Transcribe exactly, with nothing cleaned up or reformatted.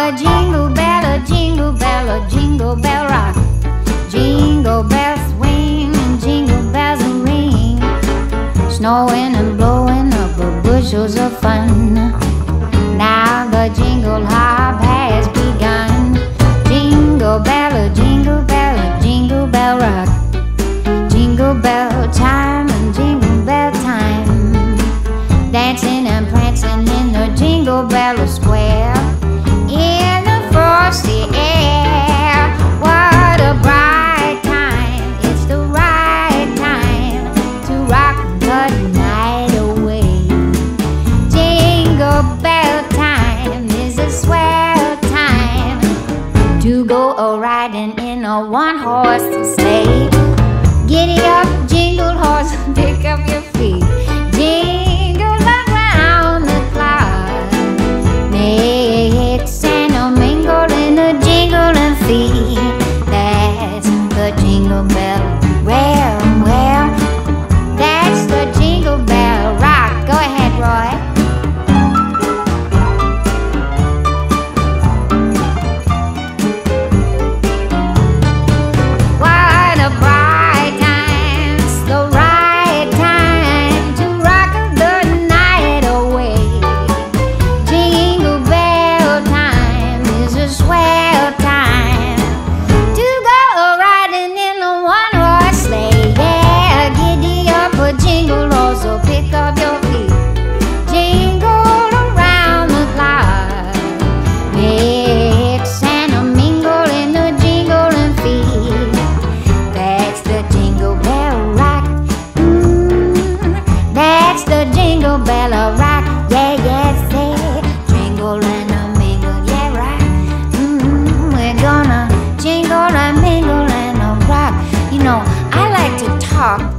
a jingle bell, a jingle bell, a jingle bell rock. Jingle bells swing and jingle bells ring, snowing and blowing up bushels of fun. Now the jingle hop has begun. Jingle bell, a jingle bell, a jingle bell rock. Jingle bell time and jingle bell time, dancing and prancing in the Jingle Bell Square, in the frosty air. What a bright time, it's the right time to rock the night away. Jingle bell time is a swell time to go a-riding in a one-horse sleigh. Giddy up, jingle horse, pick up your feet. Jingle around the clock, mix and a mingle in the jingling feet. That's the jingle bell. Well, well, that's the jingle bell rock. Go ahead, Roy. What a bright time, it's the right time to rock the night away. Jingle bell time is a swell time to go riding in a one-horse sleigh. Yeah, giddy up a jingle horse, so pick up your feet. Jingle around the clock, mix and a mingle in the jingling feet. That's the jingle bell rock. Mm, that's the jingle bell rock. Yeah, yeah, say jingle and a mingle, yeah, right. Mm, we're gonna jingle and mingle and a rock. You know, I like to talk